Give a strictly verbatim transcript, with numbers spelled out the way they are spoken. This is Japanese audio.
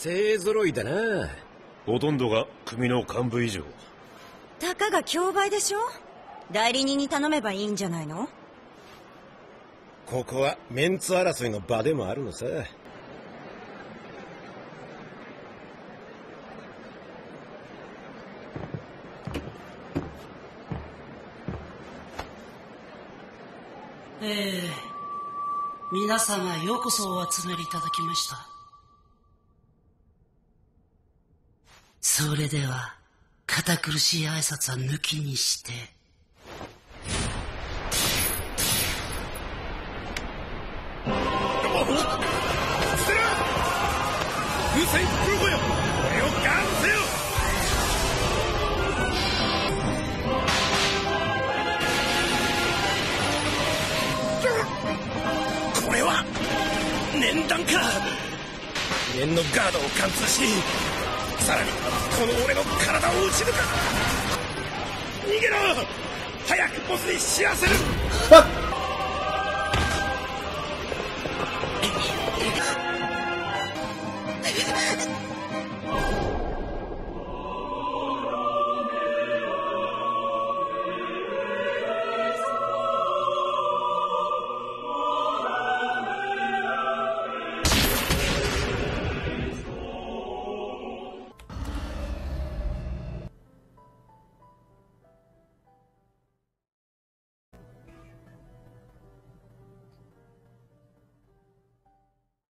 勢ぞろいだな。 ほとんどが組の幹部以上。 たかが競売でしょ。代理人に頼めばいいんじゃないの。 ここはメンツ争いの場でもあるのさ。 ええ、皆様ようこそお集まりいただきました。それでは堅苦しい挨拶は抜きにして、 風船黒子よ、俺をガードせよ。これは念弾か。念のガードを貫通し、さらにこの俺の体を撃ち抜く。逃げろ、早くボスに知らせる。